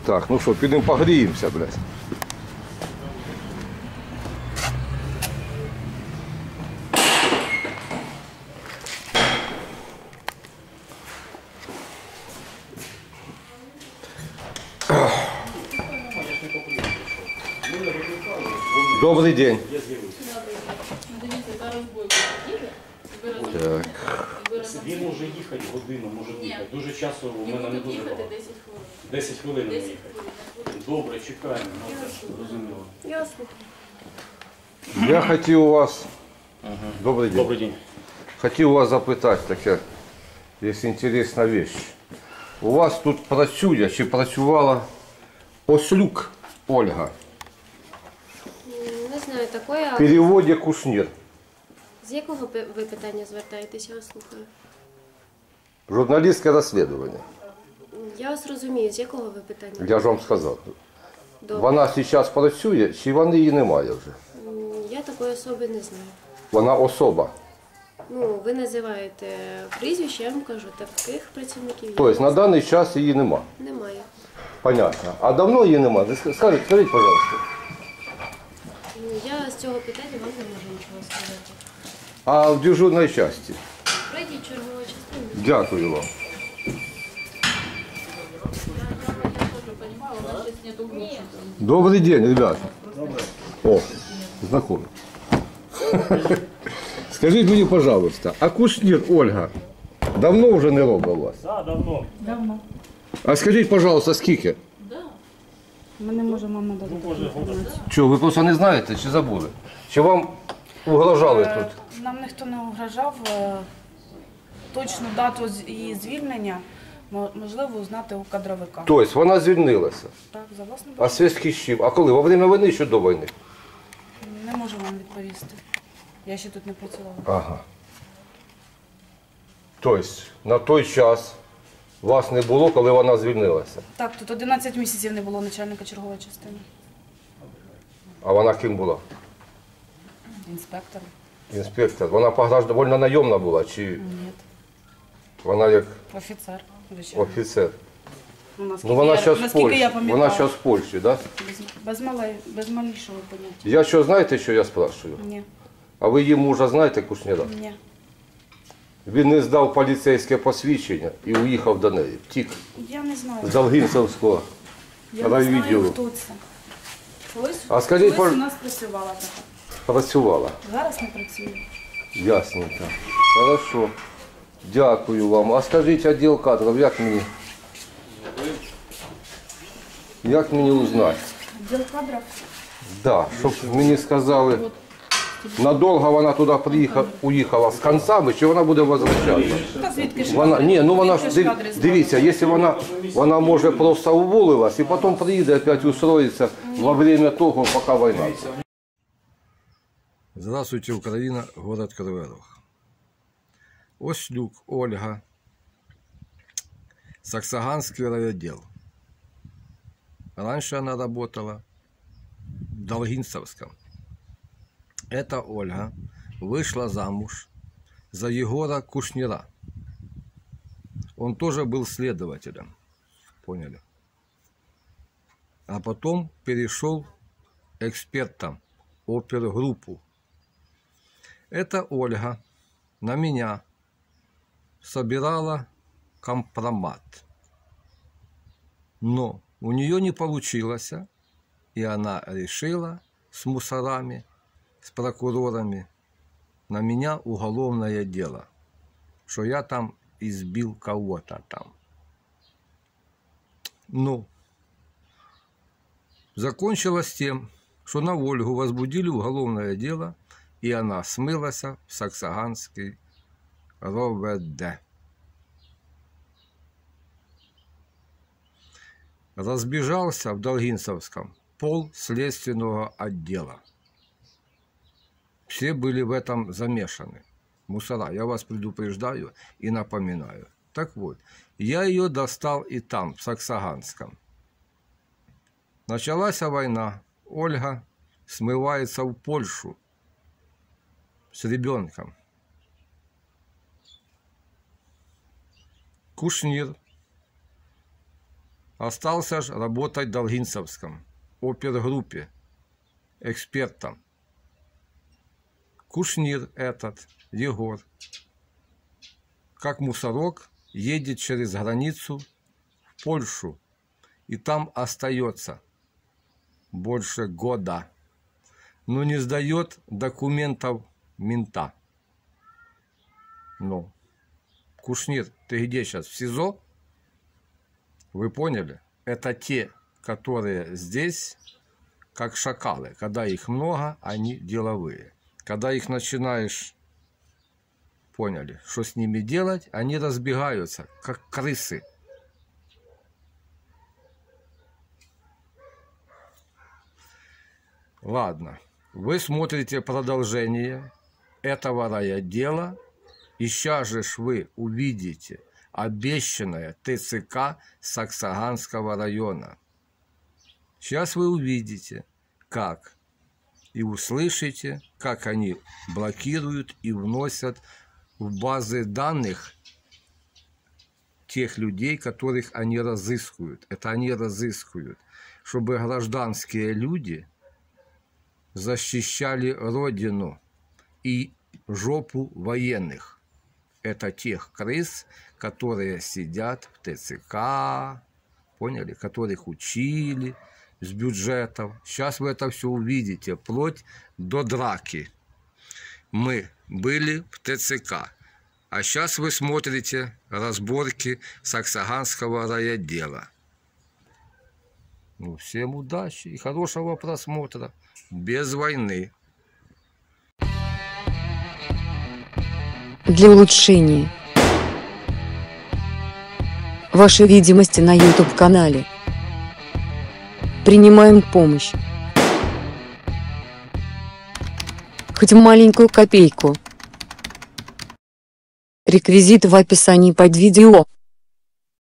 Так, ну що, підемо погріємося, блядь. Добрий день. Так. Він може їхати годину, може їхати. Дуже часу у мене не дуже багато. 10 хвилин їхати. Добре, чекаємо. Зрозуміло. Я хотів у вас... Добрий день. Добрий день. Хотів у вас запитати таке, є інтересна річ. У вас тут працює чи працювала Ослюк Ольга? Не знаю такої, В але переводі Кушнір. з якого ви питання звертаєтеся, я вас слухаю. Журналістське розслідування. Я вас розумію, з якого ви питання? Я ж вам сказав. Добре. Вона зараз працює, чи вони її немає вже? Я такої особи не знаю. Вона особа. Ну, ви називаєте прізвище, я вам кажу, таких працівників Тобто на даний час її нема. немає. Понятно. А давно її немає? Скажіть, пожалуйста. Я з цього питання вам не можу нічого сказати. А в дежурній часті? Пройдіть чергову частину. Дякую вам. Добрый день, ребята. О, знакомый. Скажіть мені, пожалуйста, а Кушнір Ольга давно вже не робить у вас? Так, давно. Давно. А скажіть, пожалуйста, скільки? Ми не можемо вам надати таку інформацію. Що, ви просто не знаєте чи забули? Чи вам угрожали тут? Нам ніхто не угрожав. Точну дату її звільнення можливо узнати у кадровика. Тобто вона звільнилася. Так, за власним А зв'язки з чим? А коли? Во время війни чи до війни? не можу вам відповісти. Я ще тут не працювала. Ага. Тобто на той час вас не було, коли вона звільнилася. Так, тут 11 місяців не було начальника чергової частини. А вона ким була? Інспектор? Інспектор. Вона доволі найомна була, чи Ні. вона як Офіцер, звичайно. офіцер? Ну, Ну вона зараз в наскільки я Польщі. пам'ятаю. Вона зараз в Польщі, так? Да? Без малейшого поняття. Я що, знаєте, що я спрашиваю? Ні, А ви її мужа знаєте, Кушніра? ні. Він не здав поліцейське посвідчення і уїхав до неї. Втік Я не знаю. з Долгинцевського Я не знаю, райвідділу. хто це. А скажіть, Колись у нас працювала така. Працювала. Зараз не працює. Ясненько. Хорошо. Дякую вам. А скажіть, відділ кадрів, як мені узнати? Відділ кадрів? Да, щоб мені сказали, надовго вона туди уїхала з концами, чи вона буде возвращатися? Та звідки ж? Вона, ні, ну вона ж, Звідки ж кадри дивіться, якщо вона може просто уволилась і потім приїде опять устроїться во время того, поки війна. Здравствуйте, Украина, город Кривий Рог. Ослюк Ольга, Саксаганский райотдел. Раньше она работала в Долгинцевском. Эта Ольга вышла замуж за Егора Кушнира. Он тоже был следователем, поняли? А потом перешел экспертом опергруппу. Эта Ольга на меня собирала компромат. Но у нее не получилось, и она решила с мусорами, с прокурорами на меня уголовное дело, что я там избил кого-то там. Ну, закончилось тем, что на Ольгу возбудили уголовное дело, и она смылась в Саксаганский РОВД. Разбежался в Долгинцевском пол следственного отдела. Все были в этом замешаны. Мусора, я вас предупреждаю и напоминаю. Так вот, я ее достал и там, в Саксаганском. Началась война. Ольга смывается в Польшу с ребенком. Кушнир Остался ж работать в Долгинцевском опергруппе экспертом. Кушнир этот, Егор, как мусорок, едет через границу в Польшу и там остается больше года, но не сдает документов мента. Ну, Кушнир, ты где сейчас? В СИЗО? Вы поняли? Это те, которые здесь, как шакалы. Когда их много, они деловые. Когда их начинаешь, поняли, что с ними делать, они разбегаются, как крысы. Ладно, вы смотрите продолжение этого райотдела, и сейчас же вы увидите обещанное ТЦК Саксаганского района. Сейчас вы увидите, как, и услышите, как они блокируют и вносят в базы данных тех людей, которых они разыскивают. Это они разыскивают, чтобы гражданские люди защищали Родину и жопу военных. Это тех крыс, которые сидят в ТЦК, поняли, которых учили с бюджетов. Сейчас вы это все увидите, вплоть до драки. Мы были в ТЦК, а сейчас вы смотрите разборки Саксаганского райотдела. Ну, всем удачи и хорошего просмотра. Без войны. Для улучшения вашей видимости на YouTube-канале принимаем помощь. Хоть маленькую копейку. Реквизиты в описании под видео.